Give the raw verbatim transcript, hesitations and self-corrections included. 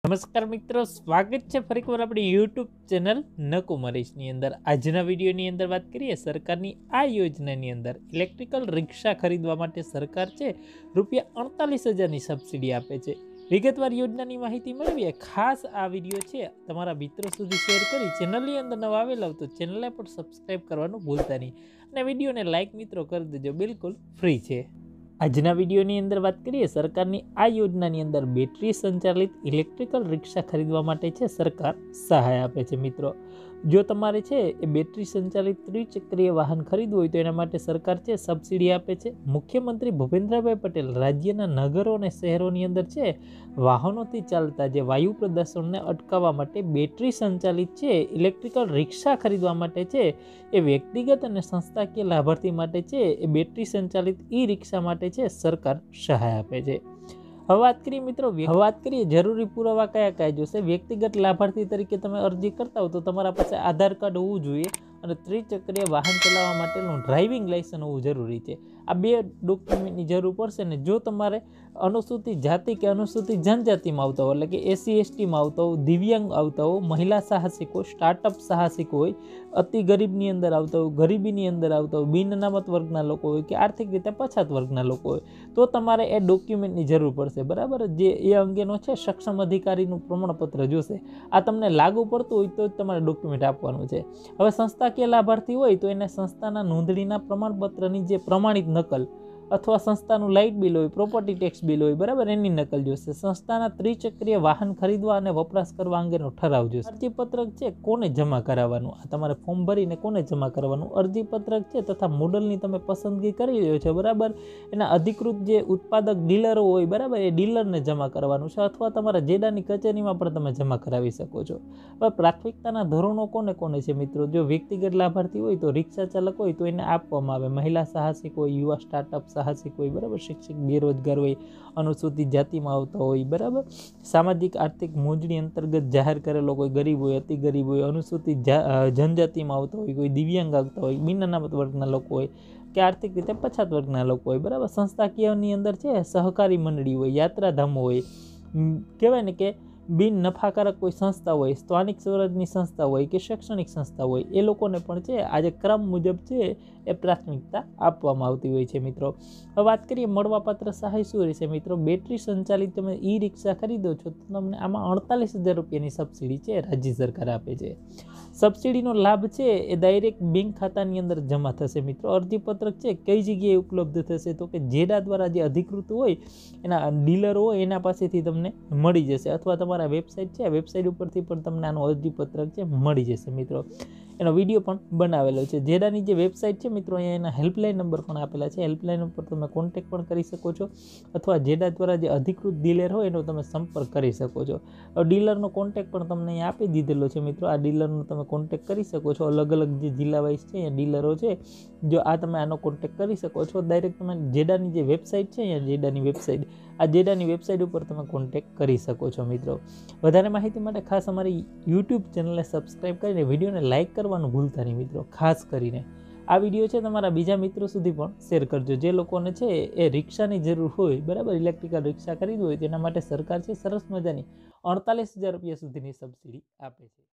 નમસ્કાર મિત્રો, સ્વાગત છે ફરીકવાર આપણી યુટ્યુબ ચેનલ નકુમરીશની અંદર। આજના વિડીયોની અંદર વાત કરીએ સરકારની આ યોજનાની અંદર ઇલેક્ટ્રિકલ રિક્ષા ખરીદવા માટે સરકાર છે રૂપિયા અડતાલીસ હજારની સબસિડી આપે છે। વિગતવાર યોજનાની માહિતી મેળવીએ। ખાસ આ વિડીયો છે તમારા મિત્રો સુધી શેર કરી ચેનલની અંદર નવા આવેલા તો ચેનલને પણ સબસ્ક્રાઈબ કરવાનું ભૂલતા નહીં અને વિડીયોને લાઇક મિત્રો કરી દેજો, બિલકુલ ફ્રી છે। આજના વિડીયોની અંદર વાત કરીએ સરકારની આ યોજનાની અંદર બેટરી સંચાલિત ઇલેક્ટ્રિકલ રિક્ષા ખરીદવા માટે છે સરકાર સહાય આપે છે। મિત્રો, જો તમારે છે એ બેટરી સંચાલિત ત્રિચક્રીય વાહન ખરીદવું હોય તો એના માટે સરકાર છે સબસિડી આપે છે। મુખ્યમંત્રી ભૂપેન્દ્રભાઈ પટેલ રાજ્યના નગરો અને શહેરોની અંદર છે વાહનોથી ચાલતા જે વાયુ પ્રદૂષણને અટકાવવા માટે બેટરી સંચાલિત છે ઇલેક્ટ્રિકલ રિક્ષા ખરીદવા માટે છે એ વ્યક્તિગત અને સંસ્થાકીય લાભાર્થી માટે છે એ બેટરી સંચાલિત ઈ રિક્ષા માટે છે સરકાર સહાય આપે છે। હવે વાત કરીએ મિત્રો, હવે વાત કરીએ જરૂરી પુરાવા કયા કયા જોશે। વ્યક્તિગત લાભાર્થી તરીકે તમે અરજી કરતા હો તો તમારા પાસે આધાર કાર્ડ હોવું જોઈએ અને ત્રિચક્રીય વાહન ચલાવવા માટેનું ડ્રાઇવિંગ લાયસન્સ હોવું જરૂરી છે। આ બે ડોક્યુમેન્ટની જરૂર પડશે ને જો તમારે અનુસૂચિત જાતિ કે અનુસૂચિત જનજાતિમાં આવતા હોય, એટલે કે એસસી એસટીમાં આવતા હોય, દિવ્યાંગ આવતા હોય, મહિલા સાહસિક હોય, સ્ટાર્ટઅપ સાહસિક હોય, અતિ ગરીબની અંદર આવતા હોય, ગરીબીની અંદર આવતા હોય, બિન અનામત વર્ગના લોકો હોય કે આર્થિક રીતે પછાત વર્ગના લોકો હોય તો તમારે એ ડોક્યુમેન્ટની જરૂર પડશે, બરાબર। જે એ અંગેનો છે સક્ષમ અધિકારીનું પ્રમાણપત્ર જોશે। આ તમને લાગુ પડતું હોય તો જ તમારે ડોક્યુમેન્ટ આપવાનું છે। હવે સંસ્થાકીય લાભાર્થી હોય તો એને સંસ્થાના નોંધણીના પ્રમાણપત્રની જે પ્રમાણિત નકલ અથવા સંસ્થાનું લાઇટ બિલ હોય, પ્રોપર્ટી ટેક્સ બિલ હોય, બરાબર, એની નકલ જોશે। સંસ્થાના ત્રિચક્રીય વાહન ખરીદવા અને વપરાશ કરવા અંગેનો ઠરાવ જોશે। અરજીપત્રક છે કોને જમા કરાવવાનું, આ તમારે ફોર્મ ભરીને કોને જમા કરવાનું, અરજીપત્રક છે તથા મોડલની તમે પસંદગી કરી રહ્યો છો, બરાબર, એના અધિકૃત જે ઉત્પાદક ડીલરો હોય, બરાબર, એ ડીલરને જમા કરવાનું છે અથવા તમારા જેડાની કચેરીમાં પણ તમે જમા કરાવી શકો છો। હવે પ્રાથમિકતાના ધોરણો કોને કોને છે મિત્રો, જો વ્યક્તિગત લાભાર્થી હોય તો રિક્ષા ચાલક હોય તો એને આપવામાં આવે, મહિલા સાહસિક હોય, યુવા સ્ટાર્ટઅપ સાહસિક હોય, બરાબર, શિક્ષિત બેરોજગાર હોય, અનુસૂચિત જાતિમાં આવતા હોય, બરાબર, સામાજિક આર્થિક મોજણી અંતર્ગત જાહેર કરેલો કોઈ ગરીબ હોય, અતિ ગરીબ હોય, અનુસૂચિત જનજાતિમાં આવતા હોય, કોઈ દિવ્યાંગ આવતા હોય, બિન અનામત વર્ગના લોકો હોય કે આર્થિક રીતે પછાત વર્ગના લોકો હોય, બરાબર। સંસ્થાકીયની અંદર છે સહકારી મંડળી હોય, યાત્રાધામો હોય, કહેવાય ને કે બિન નફાકારક કોઈ સંસ્થા હોય, સ્થાનિક સ્વરાજની સંસ્થા હોય કે શૈક્ષણિક સંસ્થા હોય, એ લોકોને પણ છે આજે ક્રમ મુજબ છે એ પ્રાથમિકતા આપવામાં આવતી હોય છે। મિત્રો, હવે વાત કરીએ મળવાપાત્ર સહાય શું રહેશે મિત્રો। બેટરી સંચાલિત તમે ઈ રિક્ષા ખરીદો છો તો તમને આમાં અડતાલીસ હજાર રૂપિયાની સબસિડી છે રાજ્ય સરકાર આપે છે। સબસિડીનો લાભ છે એ ડાયરેક્ટ બેંક ખાતાની અંદર જમા થશે। મિત્રો, અરજીપત્રક છે કઈ જગ્યાએ ઉપલબ્ધ થશે તો કે જેડા દ્વારા જે અધિકૃત હોય એના ડીલરો હોય એના પાસેથી તમને મળી જશે અથવા તમારા વેબસાઇટ છે વેબસાઇટ ઉપરથી પણ તમને આનો અરજીપત્રક છે મળી જશે। મિત્રો, એનો વિડીયો પણ બનાવેલો છે। જેડાની જે વેબસાઇટ છે મિત્રો અહીંયા એના હેલ્પલાઇન નંબર પણ આપેલા છે, હેલ્પલાઇન ઉપર તમે કોન્ટેક્ટ પણ કરી શકો છો અથવા જેડા દ્વારા જે અધિકૃત ડીલર હોય એનો તમે સંપર્ક કરી શકો છો। ડીલરનો કોન્ટેક્ટ પણ તમને અહીંયા આપી દીધેલો છે। મિત્રો, આ ડીલરનો તમે કોન્ટેક્ટ કરી શકો છો, અલગ અલગ જે જિલ્લા વાઇઝ છે અહીંયા ડીલરો છે, જો આ તમે આનો કોન્ટેક્ટ કરી શકો છો ડાયરેક્ટ તમે જેડાની જે વેબસાઇટ છે અહીંયા જેડાની વેબસાઇટ આ જેડાની વેબસાઇટ ઉપર તમે કોન્ટેક્ટ કરી શકો છો। મિત્રો, વધારે માહિતી માટે ખાસ અમારી યુટ્યુબ ચેનલને સબસ્ક્રાઈબ કરીને વિડીયોને લાઇક કરવાનું ભૂલતા નહીં। મિત્રો, ખાસ કરીને આ વિડીયો છે તમારા બીજા મિત્રો સુધી પણ શેર કરજો જે લોકોને છે એ રિક્ષાની જરૂર હોય, બરાબર, ઇલેક્ટ્રિકલ રિક્ષા ખરીદવી હોય તેના માટે સરકાર છે સરસ મજાની અડતાલીસ હજાર રૂપિયા સુધીની સબસિડી આપે છે।